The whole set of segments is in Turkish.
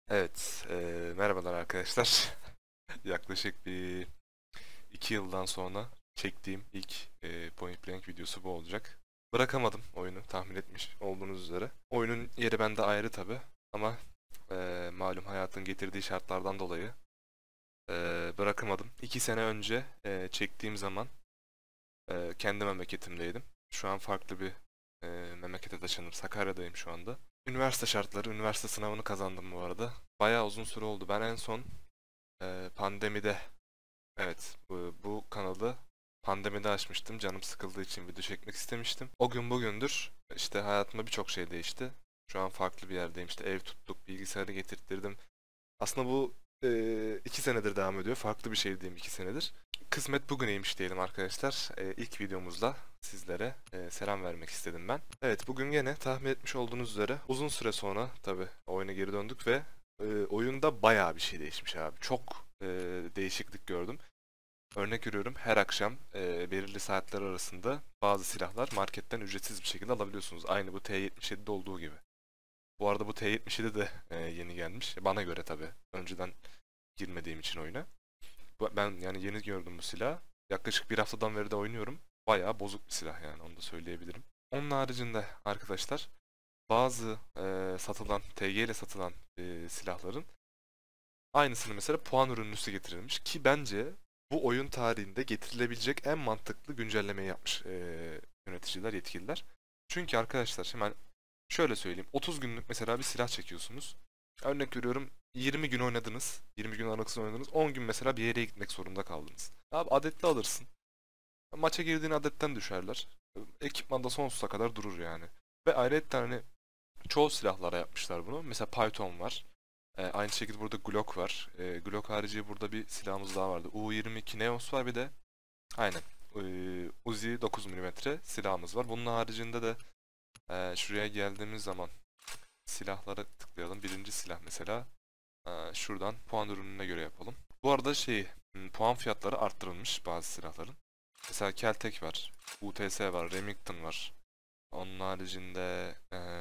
Evet, merhabalar arkadaşlar. Yaklaşık bir 2 yıldan sonra çektiğim ilk Point Blank videosu bu olacak. Bırakamadım oyunu, tahmin etmiş olduğunuz üzere. Oyunun yeri bende ayrı tabi ama malum hayatın getirdiği şartlardan dolayı bırakamadım. 2 sene önce çektiğim zaman kendi memleketimdeydim. Şu an farklı bir memlekete taşındım. Sakarya'dayım şu anda. Üniversite şartları, üniversite sınavını kazandım bu arada. Bayağı uzun süre oldu. Ben en son pandemide, evet, bu kanalı pandemide açmıştım. Canım sıkıldığı için video çekmek istemiştim. O gün bugündür işte hayatımda birçok şey değişti. Şu an farklı bir yerdeyim. İşte ev tuttuk, bilgisayarı getirttirdim. Aslında bu 2 senedir devam ediyor. Farklı bir şey diyeyim 2 senedir. Kısmet bugüneymiş diyelim arkadaşlar. İlk videomuzda sizlere selam vermek istedim ben. Evet, bugün gene tahmin etmiş olduğunuz üzere uzun süre sonra tabii oyuna geri döndük ve oyunda bayağı bir şey değişmiş abi. Çok değişiklik gördüm. Örnek veriyorum, her akşam belirli saatler arasında bazı silahlar marketten ücretsiz bir şekilde alabiliyorsunuz. Aynı bu T77'de olduğu gibi. Bu arada bu T77 de yeni gelmiş. Bana göre tabii. Önceden girmediğim için oyuna. Ben yani yeni gördüm bu silahı. Yaklaşık bir haftadan beri de oynuyorum. Bayağı bozuk bir silah yani, onu da söyleyebilirim. Onun haricinde arkadaşlar bazı satılan, TG ile satılan silahların aynısını mesela puan ürünlüsü getirilmiş ki bence bu oyun tarihinde getirilebilecek en mantıklı güncellemeyi yapmış yöneticiler, yetkililer. Çünkü arkadaşlar hemen şöyle söyleyeyim. 30 günlük mesela bir silah çekiyorsunuz. Örnek veriyorum, 20 gün oynadınız. 20 gün aralıksız oynadınız. 10 gün mesela bir yere gitmek zorunda kaldınız. Abi adetli alırsın. Maça girdiğin adetten düşerler. Ekipmanda sonsuza kadar durur yani. Ve ayrıca hani çoğu silahlara yapmışlar bunu. Mesela Python var. Aynı şekilde burada Glock var. Glock harici burada bir silahımız daha vardı. U22 Neos var bir de. Aynen. Uzi 9 milimetre silahımız var. Bunun haricinde de şuraya geldiğimiz zaman silahlara tıklayalım. Birinci silah mesela. Şuradan puan ürününe göre yapalım. Bu arada puan fiyatları arttırılmış bazı silahların. Mesela Keltek var. UTS var. Remington var. Onun haricinde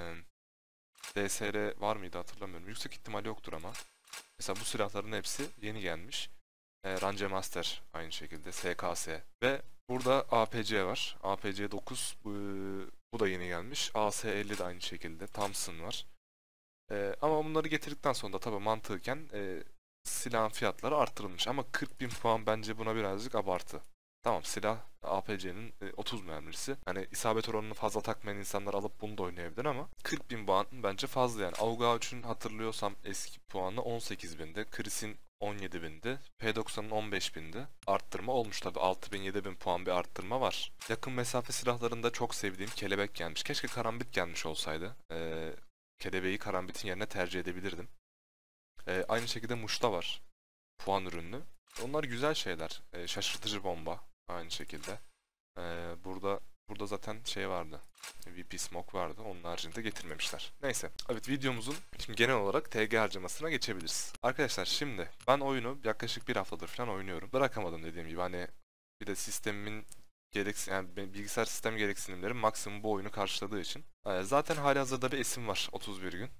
DSR var mıydı hatırlamıyorum. Yüksek ihtimal yoktur ama. Mesela bu silahların hepsi yeni gelmiş. Range Master aynı şekilde. SKS. Ve burada APC var. APC 9 bu da yeni gelmiş. AS50 de aynı şekilde. Thompson var. Ama bunları getirdikten sonra da tabii mantıken silahın fiyatları arttırılmış. Ama 40 bin puan bence buna birazcık abartı. Tamam, silah APC'nin 30 mermisi. Hani isabet oranını fazla takmayan insanlar alıp bunu da oynayabilir ama 40 bin puan bence fazla yani. AUG 3'ün hatırlıyorsam eski puanı 18 bindi. Chris'in 17 bindi. P90'ın 15 bindi. Arttırma olmuş tabii. 6 bin 7 bin puan bir arttırma var. Yakın mesafe silahlarında çok sevdiğim kelebek gelmiş. Keşke karambit gelmiş olsaydı. Kelebeği karambitin yerine tercih edebilirdim. Aynı şekilde muşta var. Puan ürünlü. Onlar güzel şeyler. Şaşırtıcı bomba. Aynı şekilde. Burada zaten şey vardı. VP Smoke vardı. Onun haricinde getirmemişler. Neyse. Evet, videomuzun şimdi genel olarak TG harcamasına geçebiliriz. Arkadaşlar şimdi ben oyunu yaklaşık bir haftadır falan oynuyorum. Bırakamadım dediğim gibi. Hani bir de sistemimin yani bilgisayar sistem gereksinimleri maksimum bu oyunu karşıladığı için. Zaten halihazırda bir esim var 31 gün.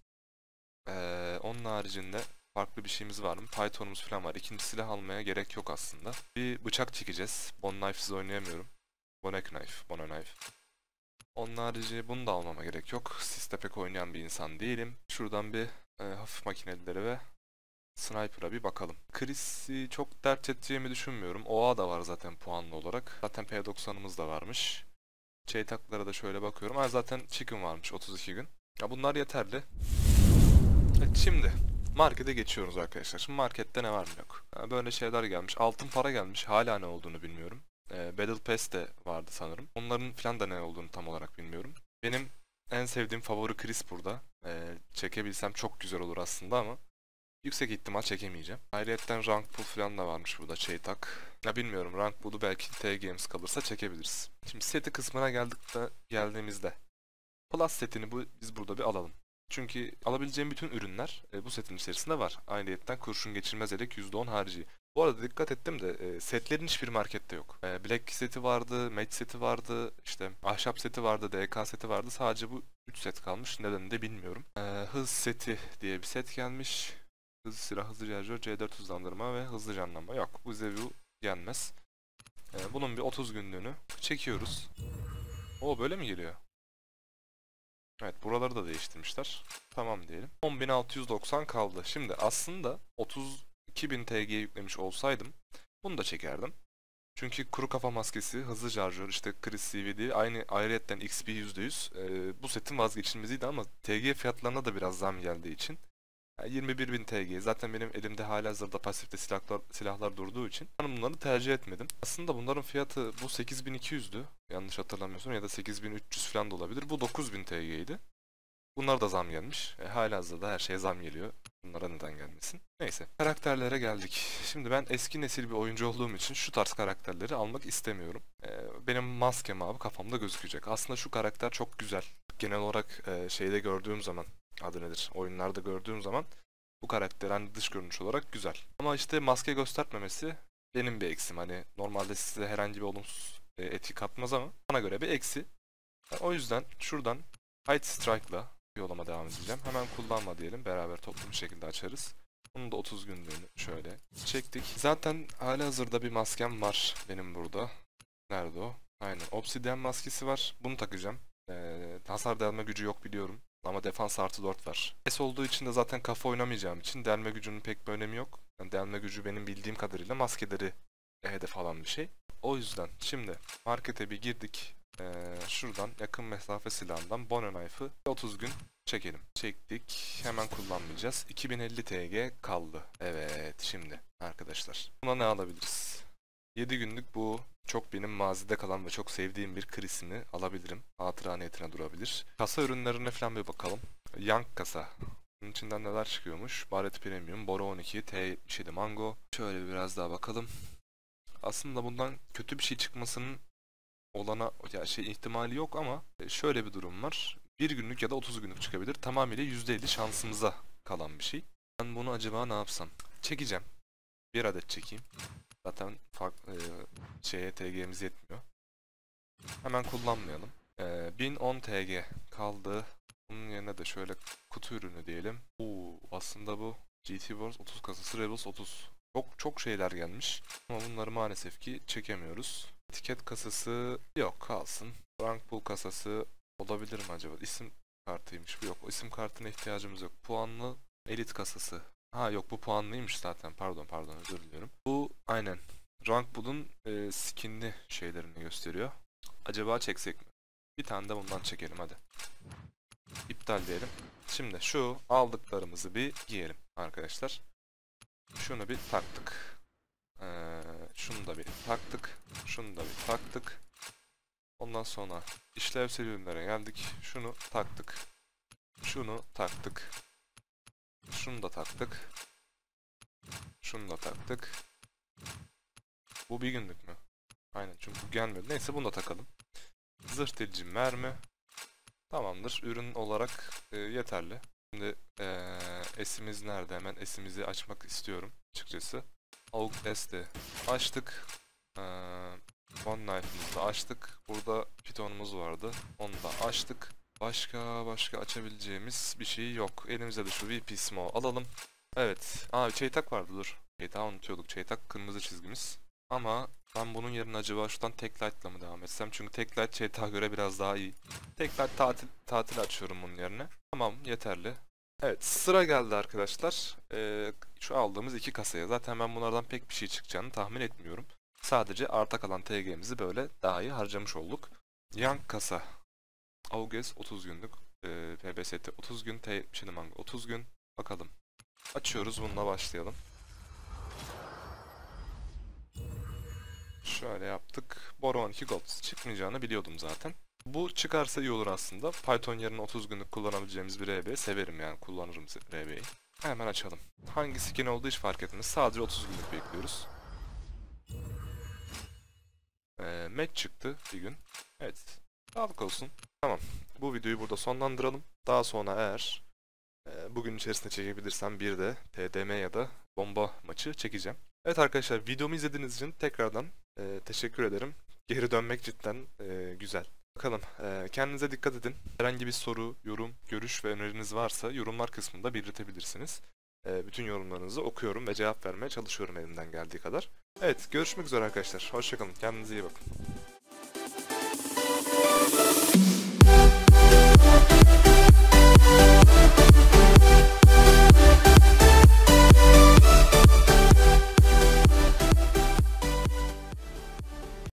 Onun haricinde farklı bir şeyimiz var mı? Python'umuz falan var. İkinci silah almaya gerek yok aslında. Bir bıçak çekeceğiz. Bone Knife'siz oynayamıyorum. Bone Knife. Onun harici bunu da almama gerek yok. Siste pek oynayan bir insan değilim. Şuradan bir hafif makinelileri ve Sniper'a bir bakalım. Chris'i çok dert edeceğimi düşünmüyorum. OA da var zaten puanlı olarak. Zaten P90'ımız da varmış. Çeytaklara da şöyle bakıyorum. Zaten Chicken varmış 32 gün. Ya bunlar yeterli. Evet, şimdi markete geçiyoruz arkadaşlar. Şimdi markette ne var mı yok. Böyle şeyler gelmiş. Altın para gelmiş. Hala ne olduğunu bilmiyorum. Battle Pass de vardı sanırım. Onların falan da ne olduğunu tam olarak bilmiyorum. Benim en sevdiğim favori Chris burada. Çekebilsem çok güzel olur aslında ama yüksek ihtimal çekemeyeceğim. Ayrıyeten rank pool falan da varmış burada, Çeytak. Ya bilmiyorum, rank pool'u belki T-Games kalırsa çekebiliriz. Şimdi seti kısmına geldiğimizde Plus setini biz burada bir alalım. Çünkü alabileceğim bütün ürünler bu setin içerisinde var. Ayrıyeten kurşun geçirmez yelek %10 harici. Bu arada dikkat ettim de setlerin hiçbir markette yok. Black seti vardı, Match seti vardı, işte ahşap seti vardı, DK seti vardı. Sadece bu 3 set kalmış. Nedenini de bilmiyorum. Hız seti diye bir set gelmiş. Hızlı silah, hızlı şarjör, C4 hızlandırma ve hızlı canlanma. Yok, bu bize bu gelmez. Bunun bir 30 günlüğünü çekiyoruz. O böyle mi geliyor? Evet, buraları da değiştirmişler. Tamam diyelim. 10.690 kaldı. Şimdi aslında 32.000 TG yüklemiş olsaydım bunu da çekerdim. Çünkü kuru kafa maskesi, hızlı şarjör, işte Chris CVD aynı ayrıyetten XP %100 bu setin vazgeçilmeziydi ama TG fiyatlarına da biraz zam geldiği için 21.000 TG. Zaten benim elimde halihazırda pasifte silahlar durduğu için ben bunları tercih etmedim. Aslında bunların fiyatı bu 8.200'dü. Yanlış hatırlamıyorsam ya da 8.300 falan da olabilir. Bu 9.000 TG'ydi. Bunlar da zam gelmiş. Halihazırda her şeye zam geliyor. Bunlara neden gelmesin? Neyse. Karakterlere geldik. Şimdi ben eski nesil bir oyuncu olduğum için şu tarz karakterleri almak istemiyorum. Benim maskem abi kafamda gözükecek. Aslında şu karakter çok güzel. Genel olarak şeyde gördüğüm zaman adı nedir? Oyunlarda gördüğüm zaman bu karakter hani dış görünüş olarak güzel. Ama işte maske göstermemesi benim bir eksim. Hani normalde size herhangi bir olumsuz etki katmaz ama bana göre bir eksi. O yüzden şuradan Hide Strike'la yoluma devam edeceğim. Hemen kullanma diyelim. Beraber toplu bir şekilde açarız. Bunun da 30 günlüğünü şöyle çektik. Zaten halihazırda bir maskem var benim burada. Nerede o? Aynen. Obsidian maskesi var. Bunu takacağım. Hasar delme gücü yok biliyorum. Ama defans artı 4 var. S olduğu için de zaten kafa oynamayacağım için delme gücünün pek bir önemi yok. Yani delme gücü benim bildiğim kadarıyla maskeleri hedef alan bir şey. O yüzden şimdi markete bir girdik. Şuradan yakın mesafe silahından Bono Knife'ı 30 gün çekelim. Çektik. Hemen kullanmayacağız. 2050 TG kaldı. Evet şimdi arkadaşlar. Buna ne alabiliriz? 7 günlük bu çok benim mazide kalan ve çok sevdiğim bir Chris'imi alabilirim. Hatıra niyetine durabilir. Kasa ürünlerine falan bir bakalım. Young kasa. Bunun içinden neler çıkıyormuş? Barret Premium, Bora 12, T77 Mango. Şöyle biraz daha bakalım. Aslında bundan kötü bir şey çıkmasının ihtimali yok ama şöyle bir durum var. 1 günlük ya da 30 günlük çıkabilir. Tamamıyla %50 şansımıza kalan bir şey. Ben bunu acaba ne yapsam? Çekeceğim. Bir adet çekeyim. Zaten TG'miz yetmiyor. Hemen kullanmayalım. 1010 TG kaldı. Bunun yerine de şöyle kutu ürünü diyelim. Aslında bu GT Wars 30 kasası, Rebels 30. Çok şeyler gelmiş. Ama bunları maalesef ki çekemiyoruz. Etiket kasası yok, kalsın. Rank pool kasası olabilir mi acaba? İsim kartıymış bu, yok. O isim kartına ihtiyacımız yok. Puanlı elit kasası. Ha yok, bu puanlıymış zaten. Pardon özür diliyorum. Bu aynen. Rank pool'un skinli şeylerini gösteriyor. Acaba çeksek mi? Bir tane de bundan çekelim hadi. İptal diyelim. Şimdi şu aldıklarımızı bir giyelim arkadaşlar. Şunu bir taktık. Şunu da bir taktık. Şunu da bir taktık. Ondan sonra işlevsel ürünlere geldik. Şunu taktık. Şunu taktık. Şunu da taktık. Şunu da taktık. Bu bir günlük mü? Aynen, çünkü bu gelmedi. Neyse bunu da takalım. Zırh delici mermi. Tamamdır. Ürün olarak yeterli. Şimdi S'imiz nerede? Hemen S'imizi açmak istiyorum açıkçası. AUG S'de açtık. One Knife'ımızı da açtık. Burada Python'umuz vardı. Onu da açtık. Başka açabileceğimiz bir şey yok. Elimizde de şu VP Small alalım. Evet. Çeytak vardı, dur. Çeytağı unutuyorduk. Çeytak kırmızı çizgimiz. Ama ben bunun yerine acaba şuradan Tek Light'la mı devam etsem? Çünkü Tek Light Çeytak'a göre biraz daha iyi. Tek Light tatil açıyorum bunun yerine. Tamam, yeterli. Evet, sıra geldi arkadaşlar. Şu aldığımız iki kasaya. Zaten ben bunlardan pek bir şey çıkacağını tahmin etmiyorum. Sadece arta kalan TG'mizi böyle daha iyi harcamış olduk. Young kasa. Auges 30 günlük. PBST 30 gün. T77 Mango 30 gün. Bakalım. Açıyoruz, bununla başlayalım. Şöyle yaptık. Bora 12 Gold çıkmayacağını biliyordum zaten. Bu çıkarsa iyi olur aslında. Python yerine 30 günlük kullanabileceğimiz bir RB. Severim yani, kullanırım RB'yi. Hemen açalım. Hangi skin olduğu hiç fark etmez. Sadece 30 günlük bekliyoruz. Match çıktı bir gün. Evet. Sağlık olsun. Tamam. Bu videoyu burada sonlandıralım. Daha sonra eğer bugün içerisinde çekebilirsem bir de TDM ya da bomba maçı çekeceğim. Evet arkadaşlar, videomu izlediğiniz için tekrardan teşekkür ederim. Geri dönmek cidden güzel. Bakalım, kendinize dikkat edin. Herhangi bir soru, yorum, görüş ve öneriniz varsa yorumlar kısmında belirtebilirsiniz. Bütün yorumlarınızı okuyorum ve cevap vermeye çalışıyorum elimden geldiği kadar. Evet, görüşmek üzere arkadaşlar. Hoşça kalın. Kendinize iyi bakın.